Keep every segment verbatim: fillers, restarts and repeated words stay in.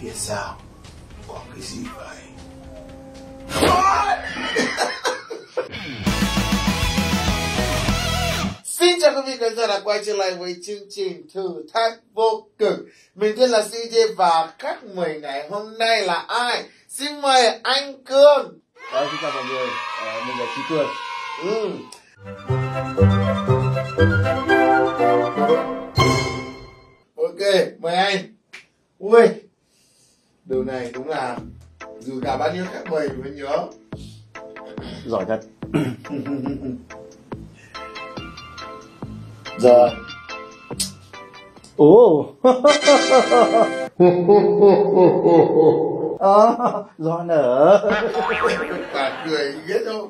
phía sau có cái gì vậy? Xin chào quý vị khán giả đã quay trở lại với chương trình thử thách vô cực. Mình tên là xê jê và khách mời ngày hôm nay là ai? Xin mời anh Cường. Đó, xin chào mọi người, à, mình là Chí Cường. Ừ. Ok, mời anh. Ui, điều này đúng là dù cả bao nhiêu khách mời mới nhớ. Giỏi thật. Rồi. Ồ. À, gió nở. Cả cười biết không?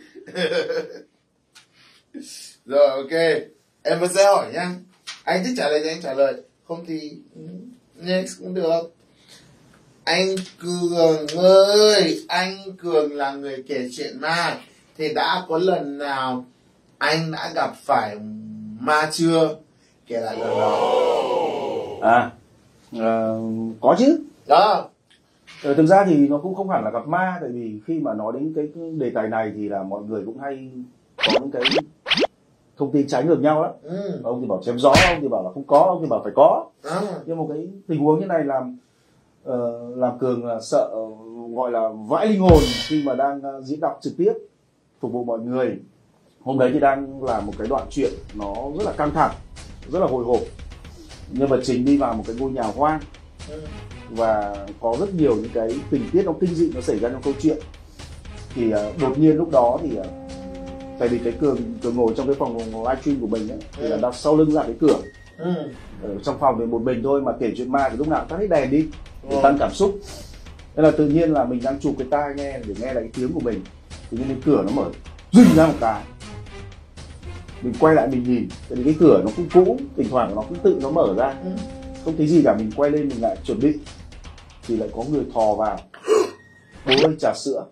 Rồi ok, em vẫn sẽ hỏi nha. Anh thích trả lời thì anh trả lời, không thì next cũng được. Anh Cường ơi, anh Cường là người kể chuyện ma, thì đã có lần nào anh đã gặp phải ma chưa? Kể lại lần đó. À, à có chứ. Đó. Ờ, thực ra thì nó cũng không hẳn là gặp ma, tại vì khi mà nói đến cái đề tài này thì là mọi người cũng hay có những cái thông tin trái ngược nhau lắm. Ừ. Ông thì bảo chém gió, ông thì bảo là không có, ông thì bảo phải có. À. Nhưng một cái tình huống như này làm uh, làm Cường là sợ, uh, gọi là vãi linh hồn khi mà đang uh, diễn đọc trực tiếp phục vụ mọi người. Hôm đấy thì đang là một cái đoạn chuyện nó rất là căng thẳng, rất là hồi hộp. Nhân vật chính đi vào một cái ngôi nhà hoang. Ừ. Và có rất nhiều những cái tình tiết nó kinh dị nó xảy ra trong câu chuyện. Thì uh, đột nhiên lúc đó thì uh, tại vì cái Cường Cường ngồi trong cái phòng livestream của mình ấy, thì là đặt sau lưng ra cái cửa. Ừ. Ở trong phòng thì một mình thôi mà kể chuyện ma thì lúc nào tắt hết đèn đi để tăng cảm xúc. Nên là tự nhiên là mình đang chụp cái tai nghe để nghe lại cái tiếng của mình, tự nhiên cái cửa nó mở rinh ra một cái. Mình quay lại mình nhìn, tại vì cái cửa nó cũng cũ, thỉnh thoảng nó cũng tự nó mở ra. Ừ. Không thấy gì cả, mình quay lên mình lại chuẩn bị thì lại có người thò vào. Bố ơi trà sữa.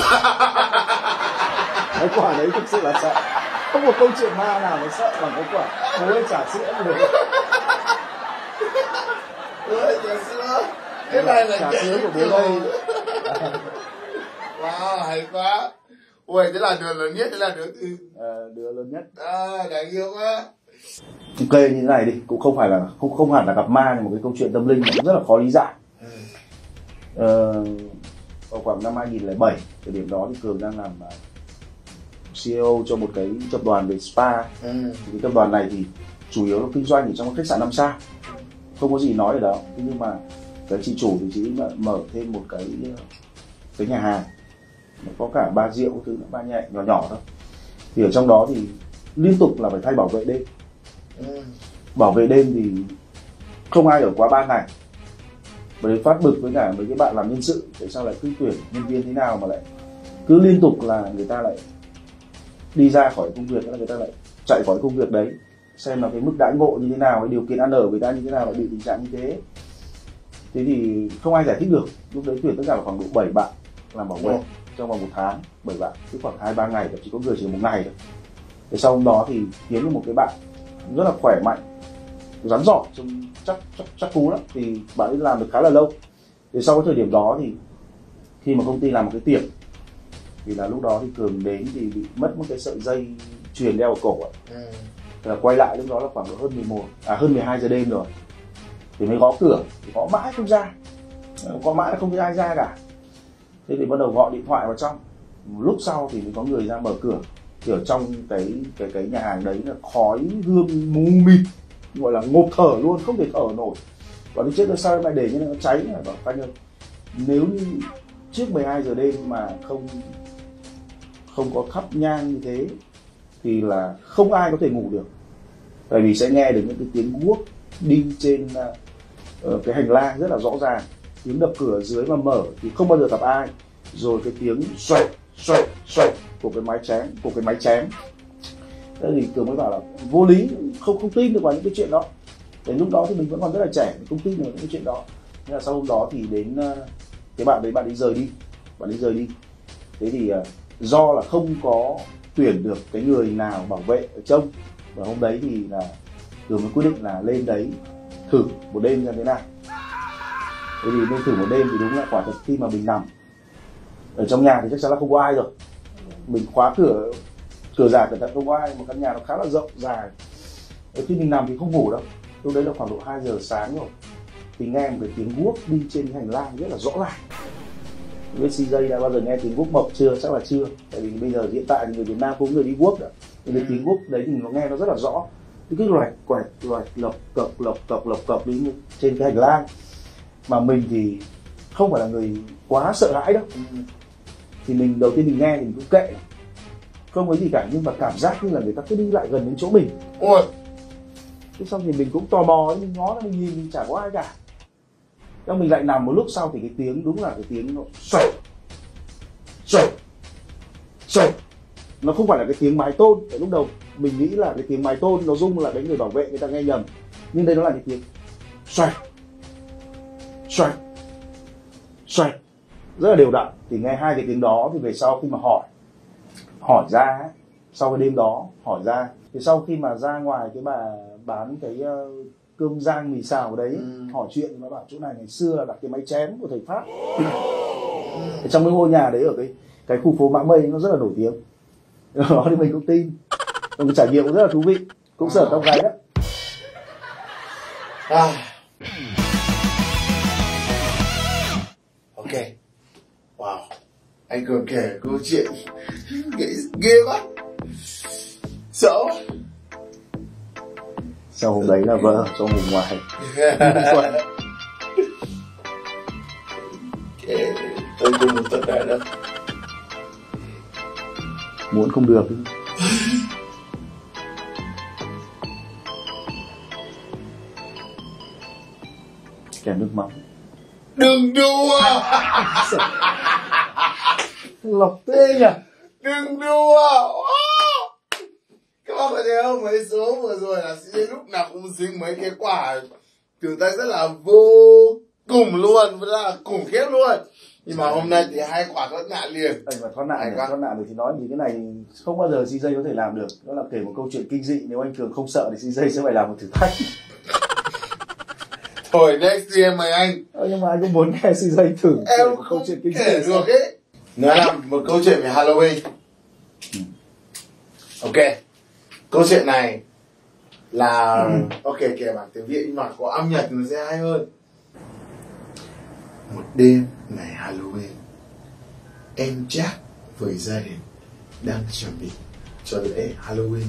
Cái quả đấy thực sự là sợ. Không một câu chuyện ma nào nó sợ bằng cái quả bố ơi trà sữa được. Bố ơi trà sữa. Cái này là trà sữa của bố đây. Wow, hay quá. Ui, thế là đứa lớn nhất, thế là đứa thứ à, đứa lớn nhất. À, đáng yêu quá. Ok, như thế này đi, cũng không phải là không không hẳn là gặp ma, nhưng một cái câu chuyện tâm linh nó cũng rất là khó lý giải. Ừ. Ờ, vào khoảng năm hai nghìn lẻ bảy, thời điểm đó thì Cường đang làm xê e ô cho một cái tập đoàn về spa. Ừ. Thì cái tập đoàn này thì chủ yếu là kinh doanh ở trong khách sạn năm sao, không có gì nói ở đó. Thế nhưng mà cái chị chủ thì chị mở thêm một cái cái nhà hàng, nó có cả ba rượu thứ ba nhẹ nhỏ nhỏ thôi. Thì ở trong đó thì liên tục là phải thay bảo vệ đêm. Ừ. Bảo vệ đêm thì không ai ở quá ba ngày. Bởi vì phát bực với cả mấy cái bạn làm nhân sự, tại sao lại cứ tuyển nhân viên thế nào mà lại cứ liên tục là người ta lại đi ra khỏi công việc, là người ta lại chạy khỏi công việc đấy, xem là cái mức đãi ngộ như thế nào, cái điều kiện ăn ở người ta như thế nào lại bị tình trạng như thế. Thế thì không ai giải thích được. Lúc đấy tuyển tất cả là khoảng độ bảy bạn làm bảo vệ. Ừ. Trong vòng một tháng, bảy bạn, cứ khoảng hai ba ngày, chỉ có người chỉ một ngày thôi. Thế sau hôm đó thì kiếm được một cái bạn rất là khỏe mạnh, rắn rỏi, trông chắc chắc chắc cú lắm, thì bạn ấy làm được khá là lâu. Thì sau cái thời điểm đó thì khi mà công ty làm một cái tiệc, thì là lúc đó thì Cường đến thì bị mất một cái sợi dây chuyền đeo ở cổ ấy. Ừ. Là quay lại lúc đó là khoảng độ hơn mười một, à hơn mười hai giờ đêm rồi, thì mới gõ cửa, thì gõ mãi không ra, gõ mãi không thấy ai ra cả. Thế thì bắt đầu gọi điện thoại vào trong. Lúc sau thì mới có người ra mở cửa. Thì ở trong cái cái cái nhà hàng đấy là khói hương mù mịt, gọi là ngộp thở luôn, không thể thở nổi. Và đi trước là sao lại để như nó cháy này, bảo anh ơi, nếu như trước mười hai giờ đêm mà không không có thắp nhang như thế thì là không ai có thể ngủ được. Tại vì sẽ nghe được những cái tiếng guốc đi trên uh, cái hành lang rất là rõ ràng. Tiếng đập cửa ở dưới mà mở thì không bao giờ gặp ai. Rồi cái tiếng xoẹt xoẹt xoẹt của cái máy chém, của cái máy chém. Thế thì Cường mới bảo là vô lý, không không tin được vào những cái chuyện đó. Đến lúc đó thì mình vẫn còn rất là trẻ, mình không tin được những cái chuyện đó. Nên là sau hôm đó thì đến uh, cái bạn đấy, bạn ấy rời đi, bạn ấy rời đi. Thế thì uh, do là không có tuyển được cái người nào bảo vệ ở trông, và hôm đấy thì là Cường mới quyết định là lên đấy thử một đêm như thế nào. Bởi vì nên thử một đêm thì đúng là quả thật khi mà mình nằm ở trong nhà thì chắc chắn là không có ai rồi, mình khóa cửa cửa giả cẩn thận không có ai, một căn nhà nó khá là rộng dài. Ở khi mình nằm thì không ngủ đâu, lúc đấy là khoảng độ hai giờ sáng rồi thì nghe một cái tiếng guốc đi trên hành lang rất là rõ ràng. Không biết xê giê đã bao giờ nghe tiếng guốc mộc chưa? Chắc là chưa, tại vì bây giờ hiện tại thì người Việt Nam cũng người đi guốc đó, nhưng cái tiếng guốc đấy thì nó nghe nó rất là rõ, thì cứ loạch quẹt loạch lộc cộc lộc cộc lộc cộc đi trên cái hành lang. Mà mình thì không phải là người quá sợ hãi đâu, thì mình đầu tiên mình nghe thì mình cũng kệ, không có gì cả, nhưng mà cảm giác như là người ta cứ đi lại gần đến chỗ mình. Ôi, thế xong thì mình cũng tò mò, mình ngó ra mình nhìn, mình chả có ai cả. Xong mình lại nằm một lúc sau thì cái tiếng đúng là cái tiếng nó xoẹt xoẹt xoẹt, nó không phải là cái tiếng mái tôn. Tại lúc đầu mình nghĩ là cái tiếng mái tôn nó rung là cái người bảo vệ người ta nghe nhầm, nhưng đây nó là cái tiếng xoẹt xoẹt xoẹt rất là đều đặn. Thì nghe hai cái tiếng đó thì về sau khi mà hỏi hỏi ra ấy, sau cái đêm đó hỏi ra thì sau khi mà ra ngoài cái bà bán cái uh, cơm rang mì xào đấy, ừ. hỏi chuyện thì nó bảo chỗ này ngày xưa là đặt cái máy chém của thầy Pháp. Ừ. Trong cái ngôi nhà đấy ở cái cái khu phố Mã Mây nó rất là nổi tiếng. Đó thì mình cũng tin. Một cái trải nghiệm cũng rất là thú vị, cũng sợ tóc gáy đấy. À. Ok. Wow. Anh còn kể câu chuyện ghê, ghê quá. Sợ quá. Sau hôm đấy là vợ cho ngủ ngoài. Okay. Tôi cùng một tất cả đâu. Muốn không được. Kèm nước mắm. Đừng đùa. Lộc thế nhỉ. Đừng đùa. Các bạn có thấy không, mấy số vừa rồi là sẽ lúc nào cũng dính mấy cái quả thử thách rất là vô cùng luôn, rất là khủng khiếp luôn. Nhưng mà hôm nay thì hai quả thoát nạn liền. Anh mà thoát nạn này, thoát nạn rồi thì nói thì cái này không bao giờ xê giê có thể làm được. Đó là kể một câu chuyện kinh dị, nếu anh Cường không sợ thì xê giê sẽ phải làm một thử thách. Thôi next year mời anh. Ờ, nhưng mà anh cũng muốn nghe xê giê thử em một câu chuyện kinh dị kể được ấy. Nó là một câu chuyện về Halloween. Ừ. Ok. Câu chuyện này là ừ. ok kể bản tiếng Việt nhưng mà có âm nhạc nó sẽ hay hơn. Một đêm ngày Halloween, em Jack với gia đình đang chuẩn bị cho lễ Halloween.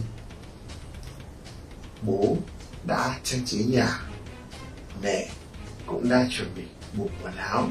Bố đã trang trí nhà, mẹ cũng đang chuẩn bị bộ quần áo.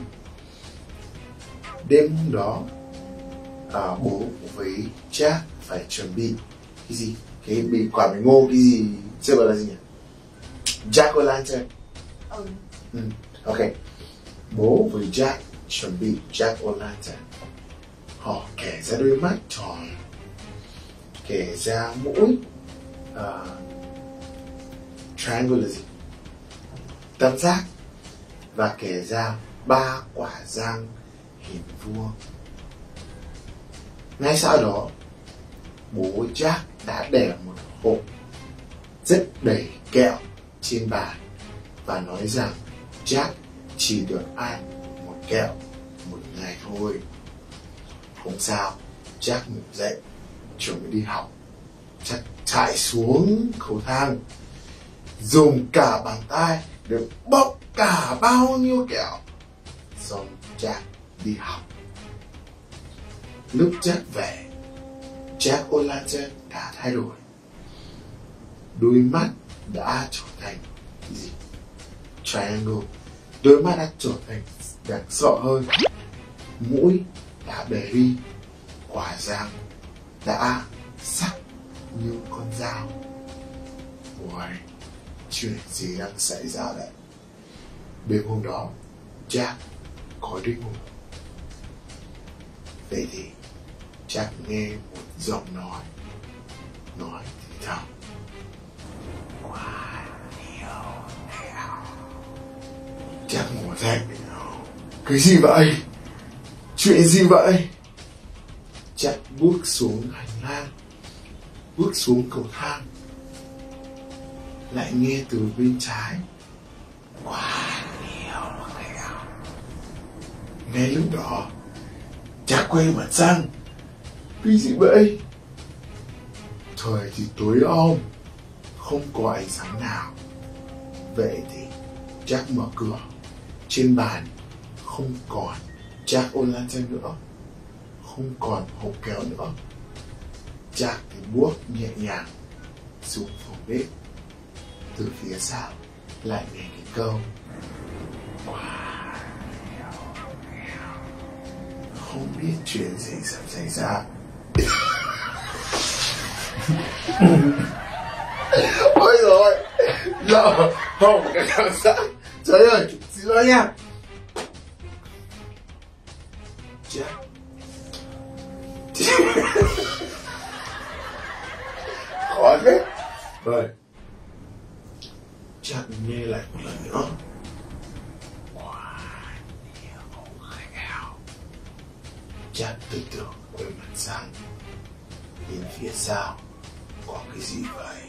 Đêm hôm đó, à, bố với Jack phải chuẩn bị cái gì? Cái bị quả bánh ngô cái gì? Chưa bảo là gì nhỉ? Jack o' lantern. Ừ. Ừ. Ok. Bố với Jack chuẩn bị Jack o' lantern. Họ kẻ ra đôi mắt tròn, kẻ ra mũi uh, triangle là gì? Tam giác, và kẻ ra ba quả răng hình vuông. Ngay sau đó, bố Jack đã để một hộp rất đầy kẹo trên bàn và nói rằng Jack chỉ được ăn một kẹo một ngày thôi. Hôm sau, Jack ngủ dậy chuẩn bị đi học. Jack chạy xuống cầu thang, dùng cả bàn tay để bóc cả bao nhiêu kẹo. Xong Jack đi học. Lúc Jack về, Jack o' lantern đã thay đổi. Đôi mắt đã trở thành gì? Triangle. Đôi mắt đã trở thành đáng sợ hơn. Mũi đã bể đi. Quả răng đã sắc như con dao. Ôi, chuyện gì đang xảy ra đấy? Đêm hôm đó, Jack có đi ngủ. Vậy thì Jack nghe một giọng nói nói thì thầm: quá nhiều kẹo. Jack ngủ dậy. Cái gì vậy? Chuyện gì vậy? Jack bước xuống hành lang, bước xuống cầu thang, lại nghe từ bên trái: quá nhiều kẹo. Ngay lúc đó, Jack quay mặt sang. Cái gì vậy? Trời thì tối om, không có ánh sáng nào. Vậy thì Jack mở cửa. Trên bàn không còn Jack O'Lantern nữa, không còn hộp kéo nữa. Jack thì bước nhẹ nhàng xuống phòng bếp. Từ phía sau lại nghe cái câu không biết chuyện gì sắp xảy ra. Ôi rồi giờ không cái cảm giác. Trời ơi, xin lỗi nha. Jack khó thế. Rồi Jack nghe lại một lần nữa. Jack từ từ quay mặt sang, nhìn phía sau có cái gì vậy?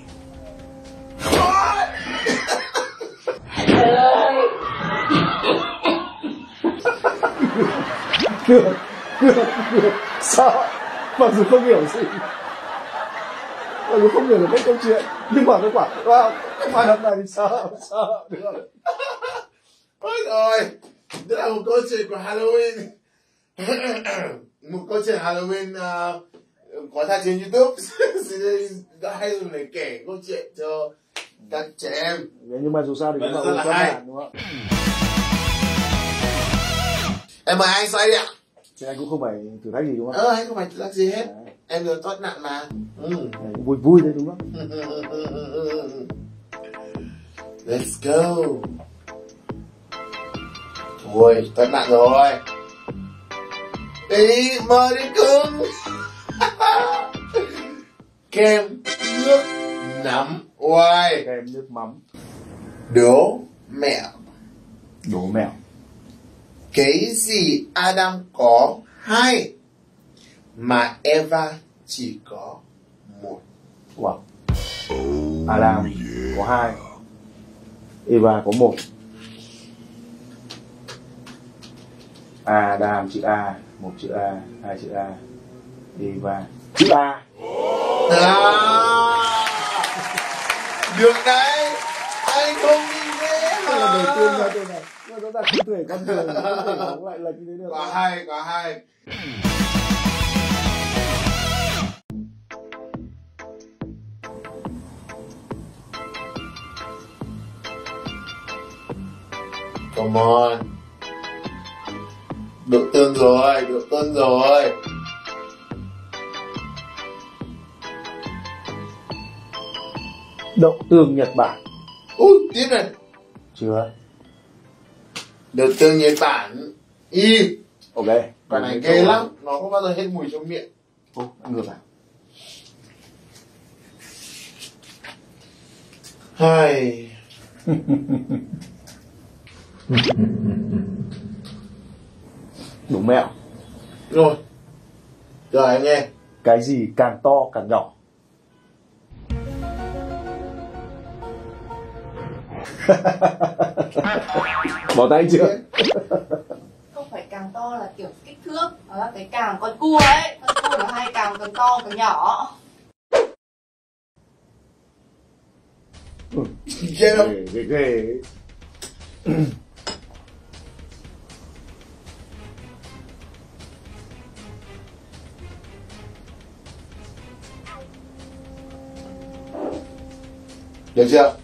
Được, được, được. Sao? Mặc dù không hiểu gì, mặc dù không hiểu được cái câu chuyện, nhưng mà cái quả wow, không ai làm này thì sao? Sao? Được rồi. Ôi rồi, đây là một câu chuyện của Halloween. Một câu chuyện Halloween uh, có ra trên YouTube. Đã hay dùng để kể câu chuyện cho các trẻ em. Nhưng mà dù sao thì cũng là một hay, đúng không? Em mời anh xoay đi ạ. Chứ anh cũng không phải thử thách gì đúng không? Ờ, anh không phải thử thách gì hết. Đấy. Em được thoát nạn mà. Ừ. Vui vui đấy đúng không? Let's go. Ôi, thoát nạn rồi. Đi, mời đi cưng. Kem nước nắm oai. Kem nước mắm. Đố mẹo. Đố mẹo. Cái gì Adam có hai mà Eva chỉ có một? Wow. Adam có hai, Eva có một. Adam chữ A, một chữ A, hai chữ A, Eva chữ A. À, được đấy, anh không đi ghế mà. Lần đầu tiên ra tôi này, nhưng mà chúng ta không thể con người không thể đóng lại lần như thế được. Quá hay, quá hay. Come on. Độ tương rồi, độ tương rồi. Đậu tương Nhật Bản. Ui, tiếp này. Chưa. Đậu tương Nhật Bản. Y. Ok. Quả này ghê lắm, nó không bao giờ hết mùi trong miệng. Ô, ăn ngược à? Hai. Đủ mẹo. Rồi. Rồi anh nghe. Cái gì càng to càng nhỏ? Bỏ tay chưa? Không phải càng to là kiểu kích thước, đó là cái càng con cua ấy, con cua nó hay càng càng to càng nhỏ. Ghê không? Ghê ghê. Được chưa?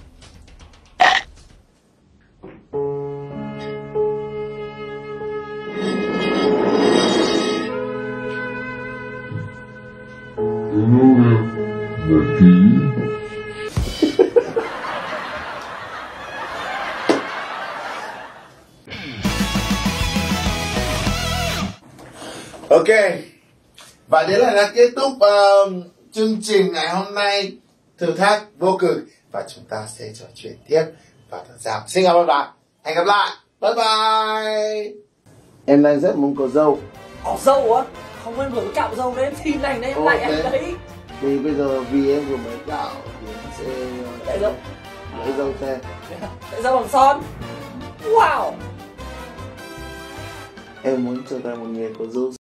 Ok. Và đấy là đã kết thúc uh, chương trình ngày hôm nay, thử thách vô cực, và chúng ta sẽ trò chuyện tiếp vào tuần sau. Xin chào các bạn, hẹn gặp lại, bye bye. Em đang rất muốn có dâu. Có dâu á? Không, em vừa cạo dâu đấy, em xin này đấy, em lại anh đấy. Thì bây giờ vì em vừa mới cạo thì em sẽ Để dâu. lấy dâu cho em. Để dâu bằng son. Wow. Em muốn trở thành một người có dâu